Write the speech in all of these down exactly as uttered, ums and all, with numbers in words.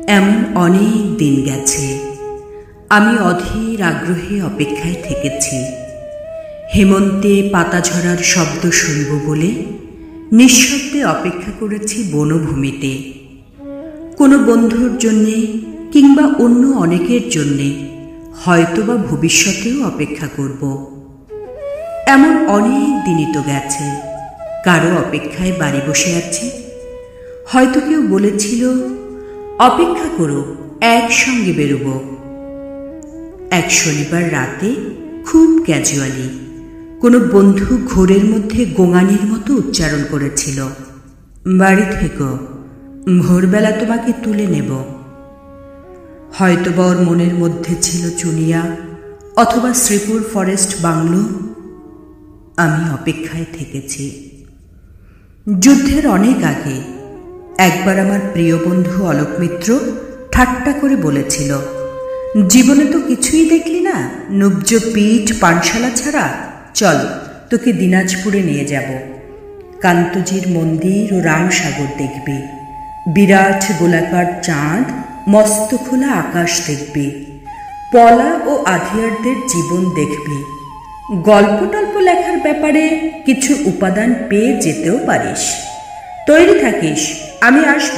এমন অনেক দিন গেছে আমি অধীর আগ্রহে অপেক্ষায় থেকেছি। হেমন্তে পাতা ঝরার শব্দ শুনব বলে নিঃশব্দে অপেক্ষা করেছি বনভূমিতে। কোনো বন্ধুর জন্যে কিংবা অন্য অনেকের জন্যে, হয়তোবা ভবিষ্যতেও অপেক্ষা করব। এমন অনেক দিনই তো গেছে কারো অপেক্ষায় বাড়ি বসে আছি। হয়তো কেউ বলেছিল অপেক্ষা করো, একসঙ্গে বেরোব। এক শনিবার রাতে খুব ক্যাজুয়ালি কোনো বন্ধু ঘোরের মধ্যে গোঙানির মতো উচ্চারণ করেছিল, বাড়ি থেকো, ভোরবেলা তোমাকে তুলে নেব। হয়তোবা ওর মনের মধ্যে ছিল চুনিয়া অথবা শ্রীপুর ফরেস্ট বাংলো। আমি অপেক্ষায় থেকেছি। যুদ্ধের অনেক আগে একবার আমার প্রিয় বন্ধু অলোক মিত্র ঠাট্টা করে বলেছিল, জীবনে তো কিছুই দেখলি না, নুব্জ পিঠ পানশালা ছাড়া, চল তোকে দিনাজপুরে নিয়ে যাব। কান্তজির মন্দির ও রামসাগর দেখবি, বিরাট গোলাকার চাঁদ, মস্ত খোলা আকাশ দেখবি, পলা ও আধিয়ারদের জীবন দেখবি। গল্প টল্প লেখার ব্যাপারে কিছু উপাদান পেয়ে যেতেও পারিস। তৈরি থাকিস, আমি আসব।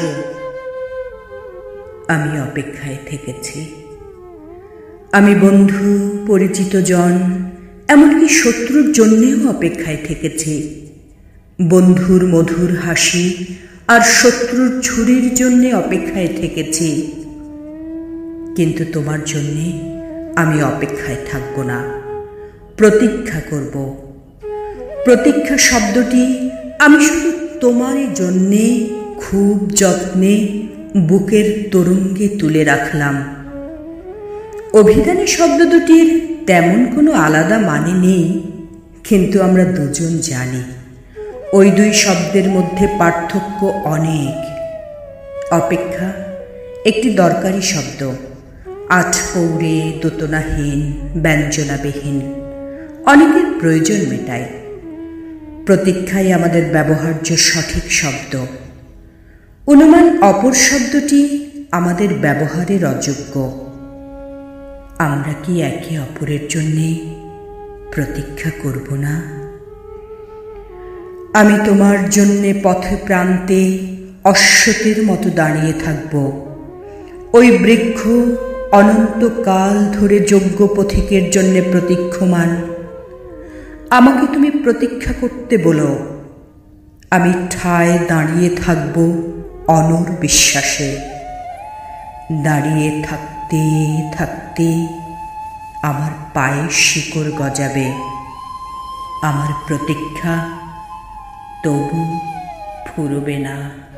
আমি অপেক্ষায় থেকেছি। আমি বন্ধু, পরিচিত জন, এমনকি শত্রুর জন্যেও অপেক্ষায় থেকেছি। বন্ধুর মধুর হাসি আর শত্রুর ছুরির জন্যে অপেক্ষায় থেকেছি। কিন্তু তোমার জন্যে আমি অপেক্ষায় থাকব না, প্রতীক্ষা করব। প্রতীক্ষা শব্দটি আমি শুধু তোমারই জন্যে খুব যত্নে বুকের তরঙ্গে তুলে রাখলাম। অভিধানে শব্দ দুটির তেমন কোনো আলাদা মানে নেই, কিন্তু আমরা দুজন জানি ওই দুই শব্দের মধ্যে পার্থক্য অনেক। অপেক্ষা একটি দরকারি শব্দ, আটপৌরে, দোতনাহীন, ব্যঞ্জনাবিহীন, অনেকের প্রয়োজন মেটায়। প্রতীক্ষাই আমাদের ব্যবহার্য সঠিক শব্দ। অনুমান অপর শব্দটি আমাদের ব্যবহারের অযোগ্য। আমরা কি একে অপরের জন্যে প্রতীক্ষা করব না? আমি তোমার জন্যে পথে প্রান্তে অশ্বতের মতো দাঁড়িয়ে থাকব। ওই বৃক্ষ অনন্তকাল ধরে যোগ্য পথিকের জন্যে প্রতীক্ষমান। আমাকে তুমি প্রতীক্ষা করতে বলো, আমি ঠায় দাঁড়িয়ে থাকব অনর বিশ্বাসে। দাঁড়িয়ে থাকতে থাকতে আমার পায়ে শিকড় গজাবে। আমার প্রতীক্ষা তবু ফুরবে না।